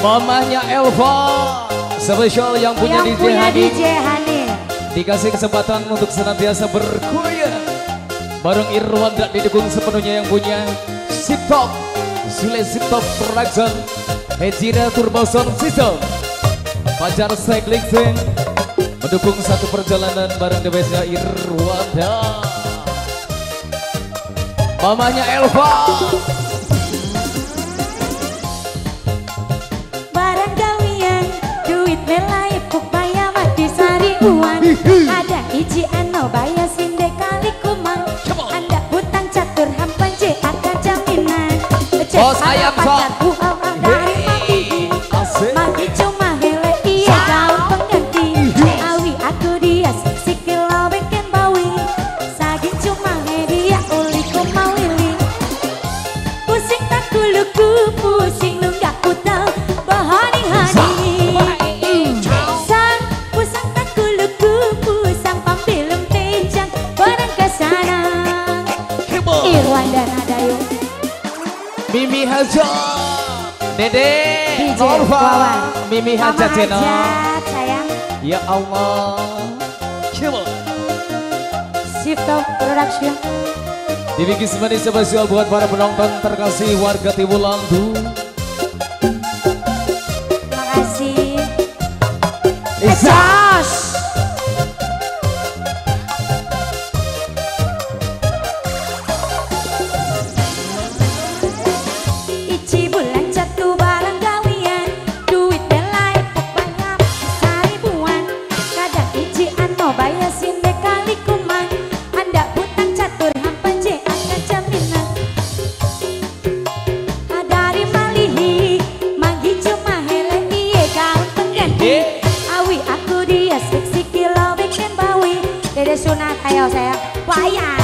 Mamanya Elva spesial yang punya DJ Hani. Dikasih kesempatan untuk senantiasa berkuliah bareng Irwanda, didukung sepenuhnya yang punya Siptop Sule Siptop Production, Hejira Turbo Sound System, Fajar Cycling Team mendukung satu perjalanan bareng The Bestnya Irwanda. Mamanya Elva barang gawian duit belai puk baya mati sari uang ada iji ano baya sinde kali kumang anda hutang catur hampan je akan jaminan Bos ayam sok dari mati mati cuma hele iya daun pengganti awi aku dia sikil lo beken bawi sagin cuma dia uli kumawili pusing tak kuluku pusing lu gak ku tau bahani-hani sang pusang tak kuluku pusang pambilum tejang barang kesana Irwanda Nadayu Mimi Hajat Dede Norva Mimi Hajat channel sayang. Ya Allah coba Siptop Production dibikin semuanya spesial buat para penonton terkasih warga Timulandu. Terima kasih Izas Ici bulan jatuh barang gawian duit belai pok banyak seribuan kadang ici ano bayar sinde kali kumang anda hutang catur hampan je akan jaminan dari malihi manggi cuma hele iye gaun pengganti awi aku dia seksi kilo bikin bawi dede sunat ayo sayang bayar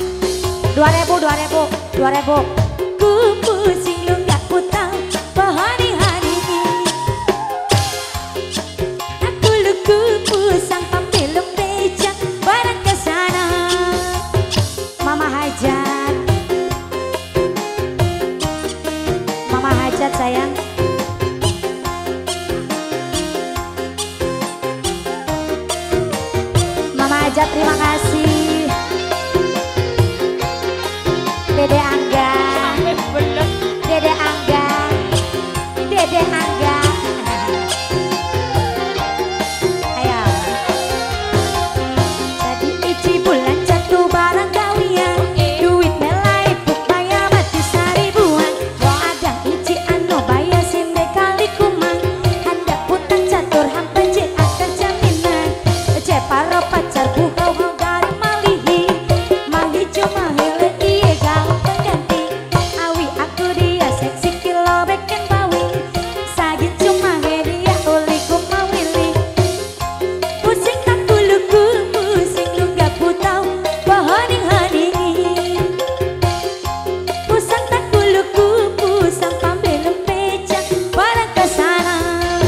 2000 ku pusing lu gak ku tau bahani-hani aku luku pusang pambilum bejang barang kesana Mama Hajat sayang Mama Hajat terima kasih Dede Angga Dede Angga Dede Angga ayo jadi ici bulan jatuh barang gawian duit belai puk baya mati seribuan ada ici ano baya sinde kali kumang anda hutang catur hampan je akan jaminan je paro pacar buhau dari malihi manggi cuma hele iye gaun pengganti awi aku dia seksi kilo beken bawi sagin cuma dia uli kumawili pusing tak kuluku pusing lu gak ku tau bahani-hani pusang tak kuluku pusang pambelum pejang barang kesana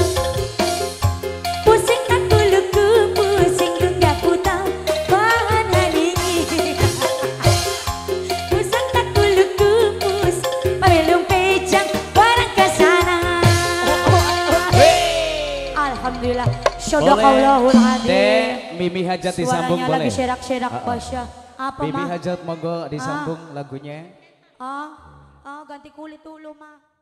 pusing tak kuluku pusing lu gak ku tau bahani-hani pusang tak kuluku pusang pambelum pejang barang kesana Alhamdulillah Syadaqallahul Adzim. Dek Mimi Hajat disambung Suaranya boleh lagi serak-serak Basya. Apa Mimi mah? Hajat monggo disambung lagunya. Ganti kulit dulu mah.